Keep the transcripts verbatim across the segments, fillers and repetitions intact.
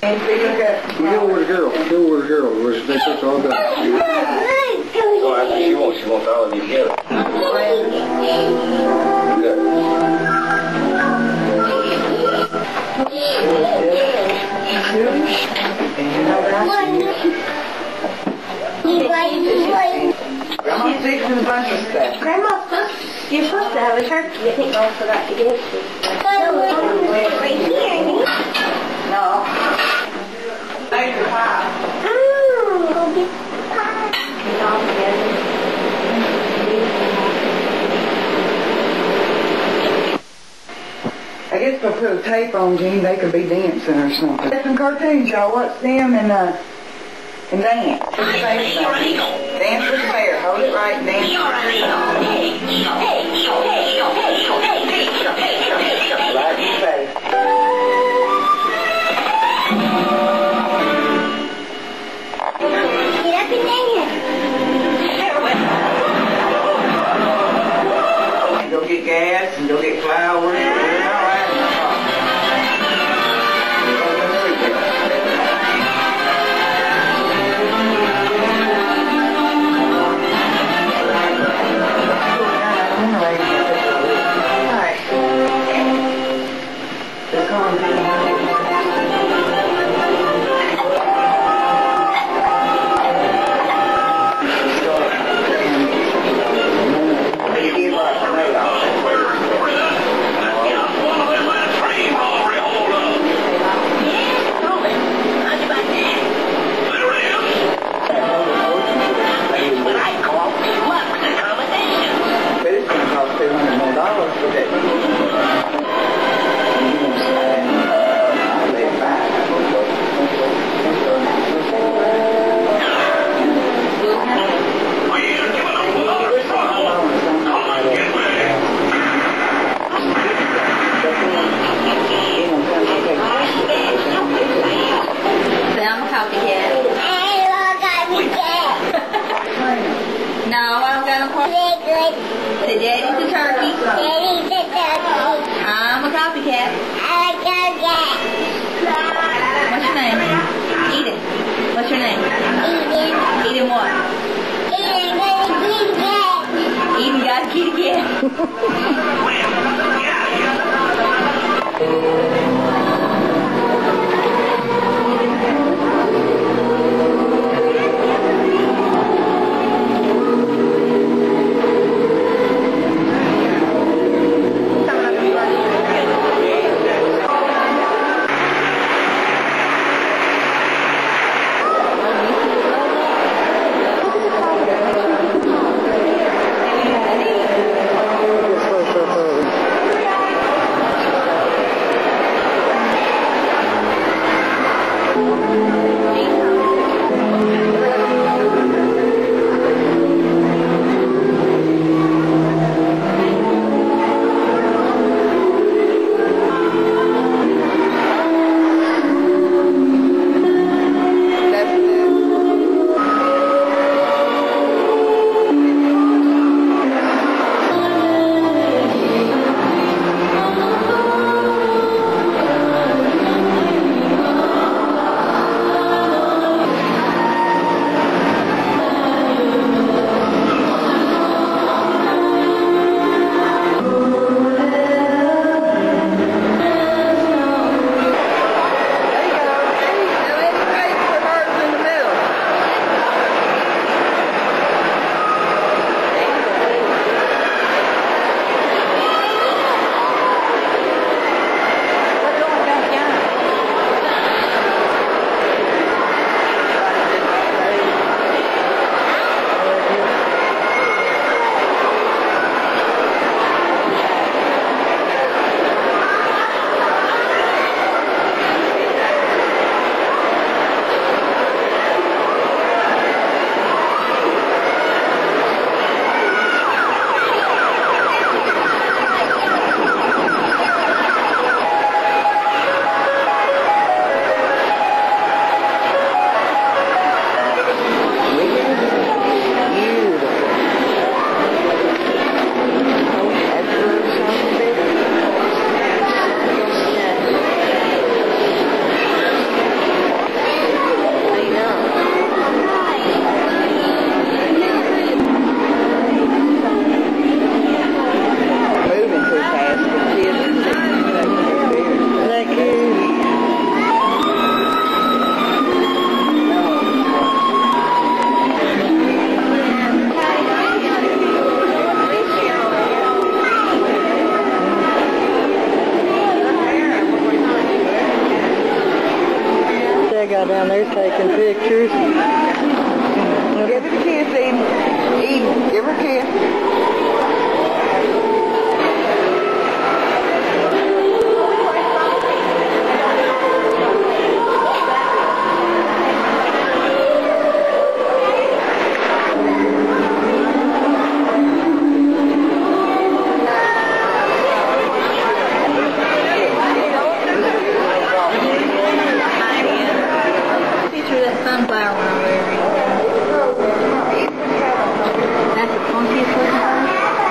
Go over to girl. Go over to girl. Where they took all the. Well, after she wants, she wants all of you together. Good. Grandma's fixing a bunch of stuff. Grandma's supposed, you're supposed to have a turkey. I think Mom forgot to give it to you. Right here. No. There's your pie. Oh, go get pie. Get all together. I guess if I put a tape on Gene, they could be dancing or something. There's some cartoons, y'all watch them and uh and dance. Put the face on. Dance with the bear. Hold it right and dance. Right in the face. Get up and dance. Go get gas and go get flowers. The daddy's a turkey. Daddy's a turkey. I'm a copycat. I'm a copycat. What's your name? Eden. What's your name? Eden. Eden what? Eden got a kitty cat. Eden got a kitty cat. That guy down there taking pictures. Give it a kiss, Eden. Eden, give her a kiss. Sunflower one I'm wearing. That's the funkiest looking one.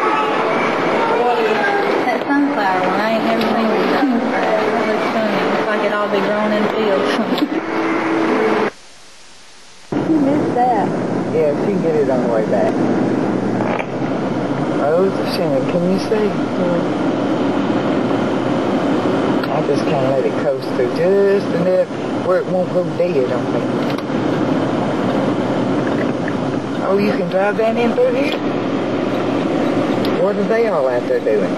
That sunflower one, I ain't never seen the sunflower. It looks funny. It looks like it all be grown in fields. You missed that. Yeah, she can get it on the way back. Oh, it's a shame. Can you see? I just kind of let it coast through just enough where it won't go dead on me. Oh, you can drive that in through here? What are they all out there doing?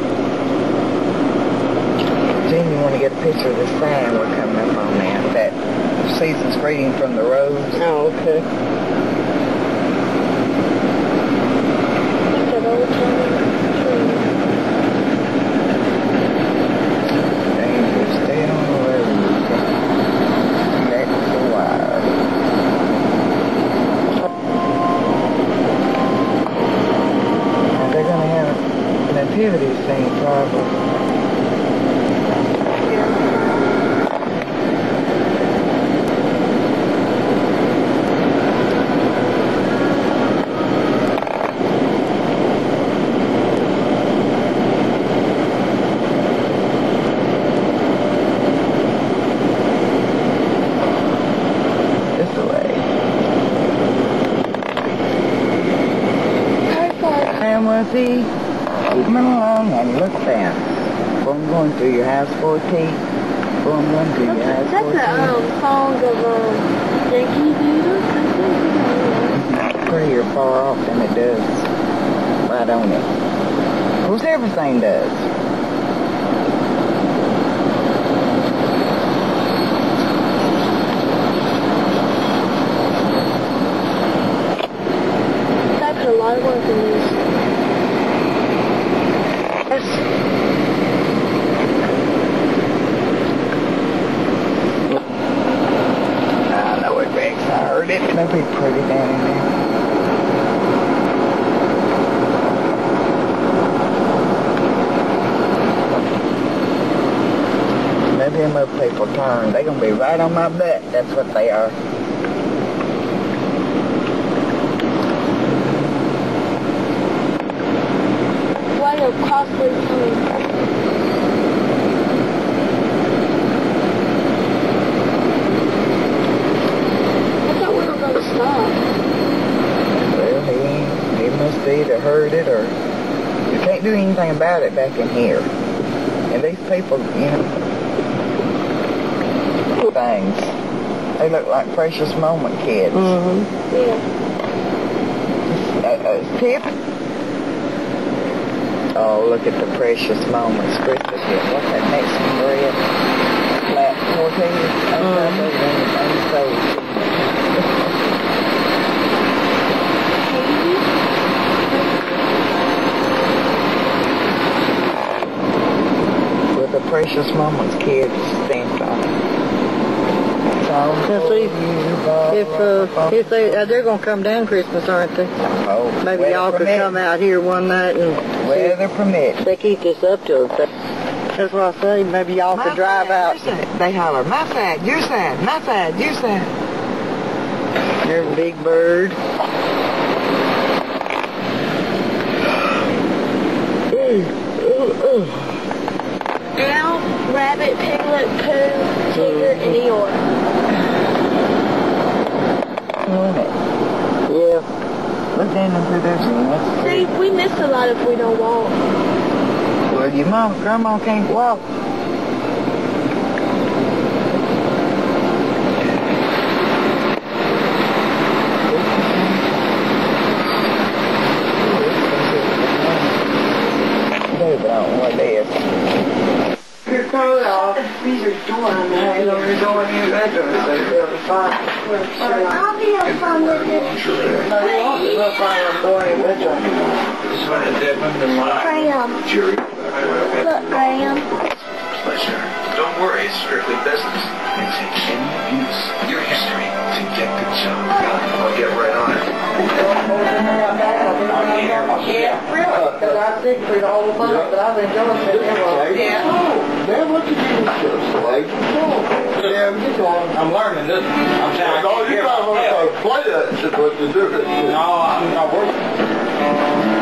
Gene, you want to get a picture of the sign we're coming up on now? That season's greeting from the rose. Oh, okay. Danger, stay on the road. That's the wire. Now they're going to have a nativity scene probably. See, keep along and look down. Boom, going through your house fourteen. Boom, going through your house fourteen. That's the um, song of um, Yankee Doodle. Prettier far off than it does right on it. Of course, everything does. I put a lot of work in this. I know it, Rex. I heard it. It'll be pretty down in there. Maybe them other people turn. They're going to be right on my butt. That's what they are. Why are possibly coming? Stop. Well, he, he must either heard it or you can't do anything about it back in here. And these people, you know, things, they look like precious moment kids. Mm-hmm. Yeah. Uh, uh, Tip? Oh, look at the precious moments. Christmas gift. What's that next one, Maria? Flat tortillas? Mm-hmm. So, the precious moments kids stamped on it. So see, if uh, if they uh, they're gonna come down Christmas, aren't they? Oh, maybe y'all could come out here one night and weather permit. They keep this up till that's what I say. Maybe y'all could drive out. They holler, my side, your side, my side, your side. There's a big bird. Owl, Rabbit, Piglet, Pooh, Tigger, and Eeyore. Yeah. Look down into this. See, we miss a lot if we don't walk. Well, your mom, grandma can't walk. But I don't know what it is. Your coat off. every door on there. You know, you're going in your bedroom, they build a fire. I'll be up on the No, you want to look fire and go in your bedroom. Graham. Look, Graham. Pleasure. Don't worry, it's strictly business. And take any abuse, your history, to get the job done. I'll get right on it. Yeah, really? Because I sick through the whole thing, but I've enjoyed it. Yeah. Man, what you doing with this, like? Yeah, get going. I'm learning this. I'm trying to No, you gotta learn how to play that shit, what you do. No, I'm not working.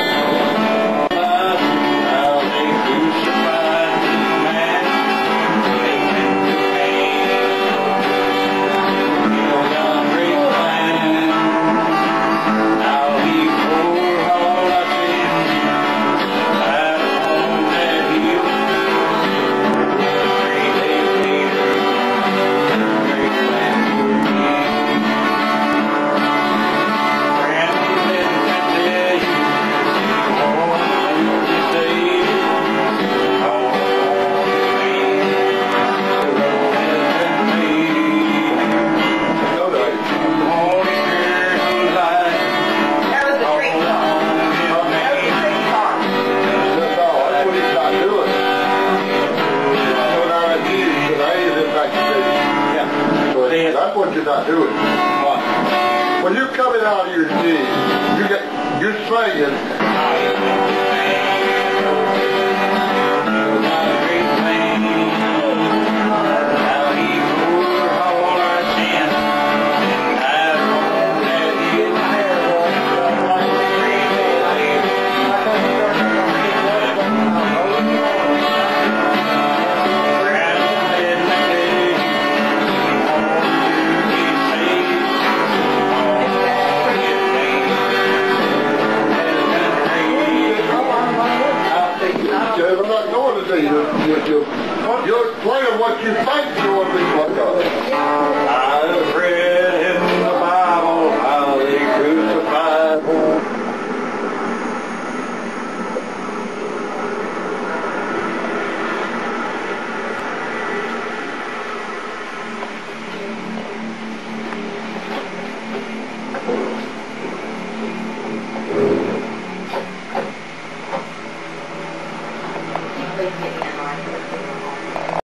That's what you're not doing. What? When you're coming out of your knees, you get, you're singing. I'm not going to do you. You're, you're, you're playing what you think you want to be played on. I've read in the Bible how they crucified Please get me a mic.